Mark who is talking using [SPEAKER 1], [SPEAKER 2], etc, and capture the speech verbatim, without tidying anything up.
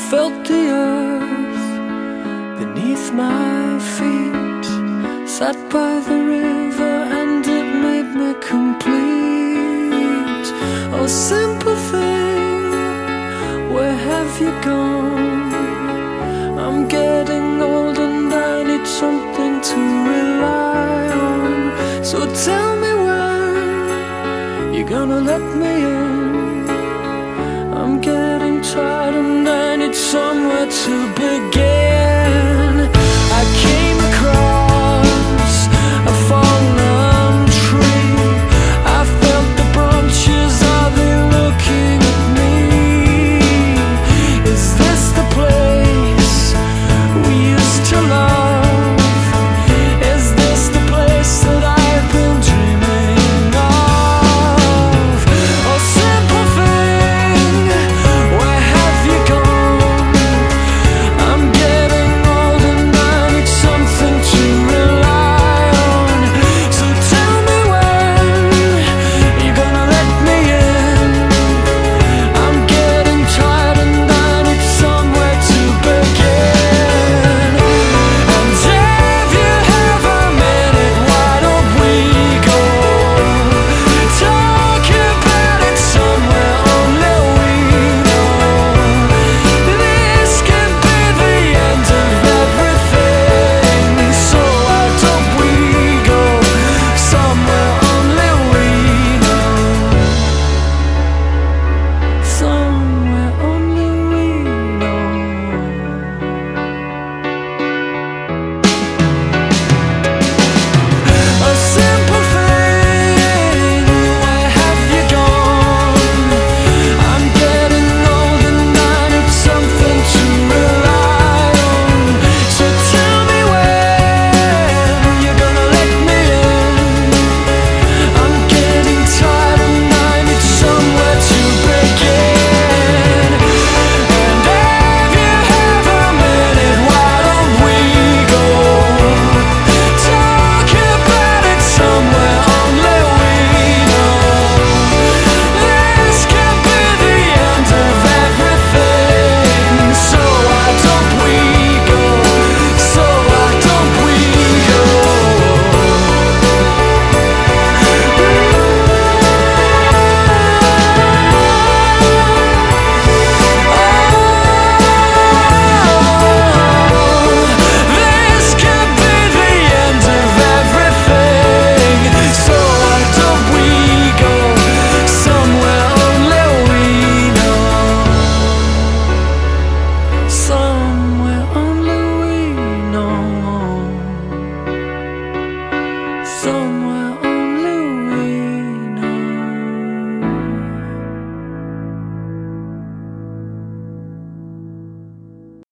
[SPEAKER 1] felt the earth beneath my feet, sat by the river and it made me complete. Oh, simple thing, where have you gone? I'm getting old and I need something to rely on. So tell me when you're gonna let me in. I'm getting tired and I need somewhere to begin.